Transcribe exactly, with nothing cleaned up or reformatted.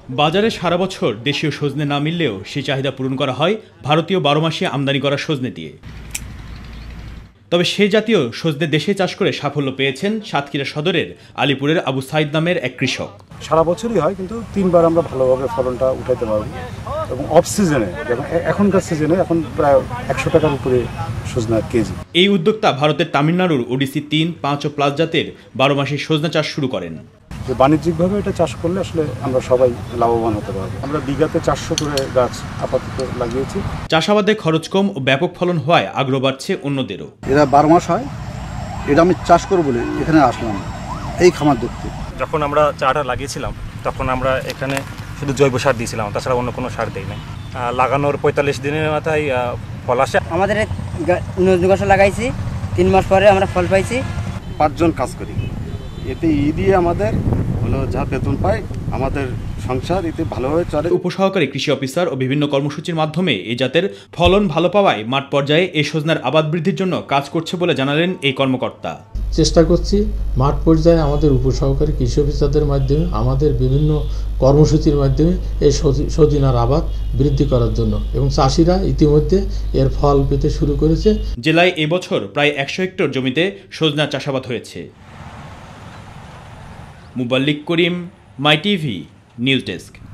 বাজারে সারা বছর দেশীয় সজনে না মিললেও সেই চাহিদা পূরণ করা হয় ভারতীয় বারো মাসে আমদানি করা সজনে দিয়ে। তবে সে জাতীয় সজনে দেশে চাষ করে সাফল্য পেয়েছেন সাতক্ষীরা সদরের আলীপুরের আবু সাইদ নামের এক কৃষক। সারা বছরই হয়, কিন্তু তিনবার আমরা ভালোভাবে ফলনটা উঠাইতে পারব এবং অফ সিজনে, যেমন এখনকার সিজনে এখন প্রায় একশো টাকার উপরে সজনা কেজি। এই উদ্যোক্তা ভারতের তামিলনাড়ুর ওডিসি তিন পাঁচ ও প্লাস জাতের বারো মাসে সজনা চাষ শুরু করেন। যে বাণিজ্যিকভাবে এটা চাষ করলে আসলে আমরা সবাই লাভবান হতে পারবো। আমরা বিঘাতে চারশো করে গাছ আপাতত লাগিয়েছি। চাষাবাদে খরচ কম ও ব্যাপক ফলন হওয়ায় আগ্রহ বাড়ছে অন্যদেরও। এরা বারো মাস হয়, এটা আমি চাষ করবো বলে এখানে আসলাম এই খামার দেখতে। যখন আমরা চাটা লাগিয়েছিলাম তখন আমরা এখানে শুধু জৈব সার দিয়েছিলাম, তাছাড়া অন্য কোনো সার দেই নাই। লাগানোর পঁয়তাল্লিশ দিনের মাথায় ফল আসে। আমাদের নজরুল গাছ লাগাইছি, তিন মাস পরে আমরা ফল পাইছি। পাঁচজন কাজ করি, এতে ই দিয়ে আমাদের হলো যা বেতন পাই, আমাদের সংসার এতে ভালোভাবে চলে। উপসহকারী কৃষি অফিসার ও বিভিন্ন কর্মসূচির মাধ্যমে এই জাতের ফলন ভালো পাওয়ায় মাঠ পর্যায়ে এই সজনার আবাদ বৃদ্ধির জন্য কাজ করছে বলে জানালেন এই কর্মকর্তা। চেষ্টা করছি মাঠ পর্যায়ে আমাদের উপসহকারী কৃষি অফিসারদের মাধ্যমে, আমাদের বিভিন্ন কর্মসূচির মাধ্যমে এই সজনার আবাদ বৃদ্ধি করার জন্য, এবং চাষিরা ইতিমধ্যে এর ফল পেতে শুরু করেছে। জেলায় এবছর প্রায় একশো হেক্টর জমিতে সজনা চাষাবাদ হয়েছে। Muballik Karim, my TV news desk.